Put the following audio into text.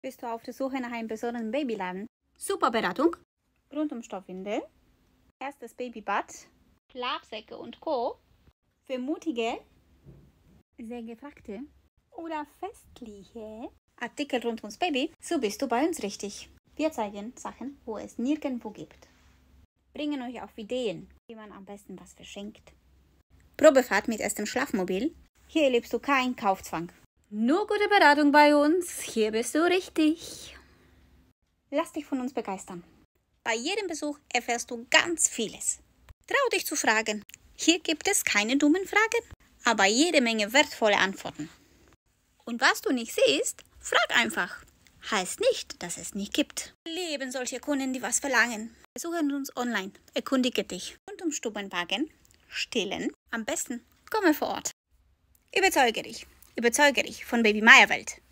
Bist du auf der Suche nach einem besonderen Babyladen? Super Beratung. Rundumstoffwindel. Erstes Babybad. Schlafsäcke und Co. Für mutige, sehr gefragte oder festliche Artikel rund ums Baby, so bist du bei uns richtig. Wir zeigen Sachen, wo es nirgendwo gibt. Bringen euch auf Ideen, wie man am besten was verschenkt. Probefahrt mit erstem Schlafmobil. Hier erlebst du keinen Kaufzwang. Nur gute Beratung bei uns, hier bist du richtig. Lass dich von uns begeistern. Bei jedem Besuch erfährst du ganz vieles. Trau dich zu fragen. Hier gibt es keine dummen Fragen, aber jede Menge wertvolle Antworten. Und was du nicht siehst, frag einfach. Heißt nicht, dass es nicht gibt. Leben solche Kunden, die was verlangen. Besuche uns online, erkundige dich. Und um Stubenwagen, stillen, am besten komme vor Ort. Überzeuge dich von Baby Maya Welt.